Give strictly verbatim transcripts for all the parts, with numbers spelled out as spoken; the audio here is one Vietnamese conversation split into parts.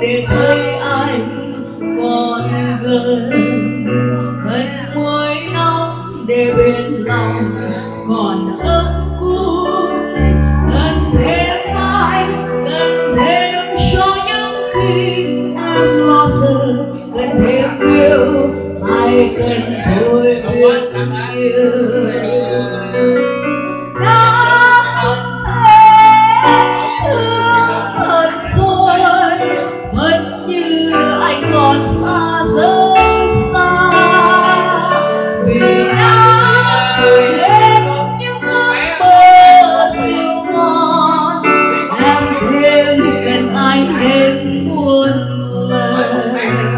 để thấy anh còn gần, hận môi nóng để bên lòng còn ấm cúng, gần thêm anh, gần thêm cho những khi em lo sợ, gần thêm yêu hay cần thôi biết yêu. Còn xa rất xa vì đã gửi hết những ước mơ siêu ngon, em thêm cần anh đến muôn lần.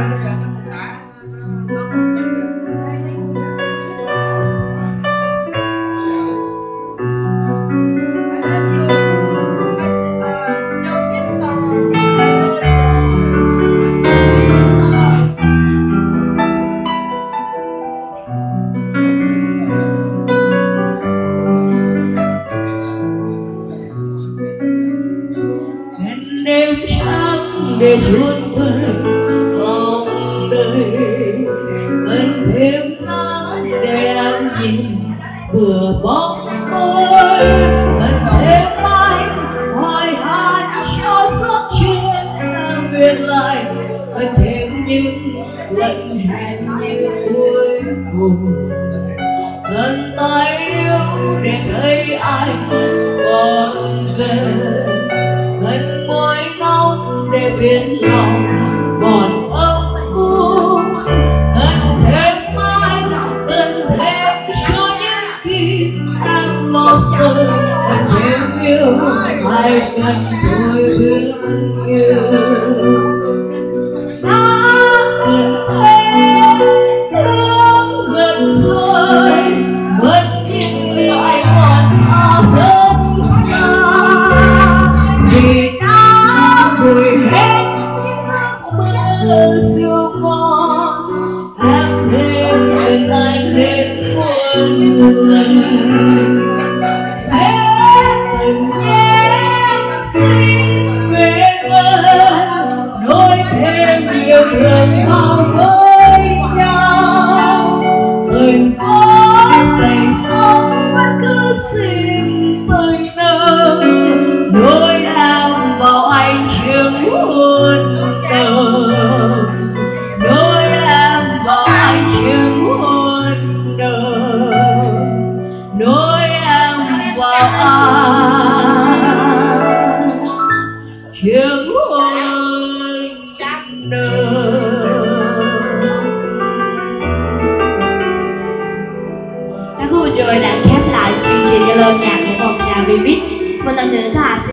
Đêm trắng để chuốt vơi lòng đời, cần thêm nắng để em nhìn vừa bóng tôi, cần thêm anh hỏi han cho giấc chuyện em viết lại, cần thêm những lần hẹn như cuối cùng, cần tay yêu để thấy anh còn gần, gần môi nóng để biết lòng còn ấm cúng, cần thêm anh, cần thêm cho những khi em lo sợ, cần thêm yêu hay cần thôi biết yêu. Đã cần thêm thương gần rồi, vẫn như anh còn xa rất xa vì gửi hết những ước mơ siêu ngon, em thêm cần anh đến muôn lần. Hết từng nhé xin về gần, nối thêm yêu thương nhau với nhau, tình có dày sóng vẫn cứ xin tới nơi, nối em vào anh chiếc hôn đầu, nối em vào anh chiếc hôn đầu, nối em vào anh chiếc hôn đầu. Các khu rồi đã khép lại chương trình Zalo nhạc của phòng trà Vivic. Một lần nữa Thoa